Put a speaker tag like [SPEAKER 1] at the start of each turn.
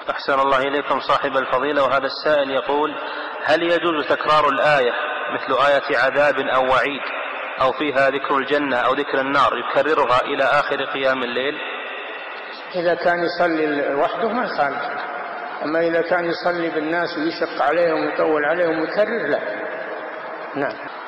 [SPEAKER 1] أحسن الله إليكم صاحب الفضيلة. وهذا السائل يقول: هل يجوز تكرار الآية مثل آية عذاب أو وعيد أو فيها ذكر الجنة أو ذكر النار يكررها إلى آخر قيام الليل؟
[SPEAKER 2] إذا كان يصلي وحده ما يخالف، أما إذا كان يصلي بالناس ويشق عليهم ويطول عليهم ويكرر لا. نعم.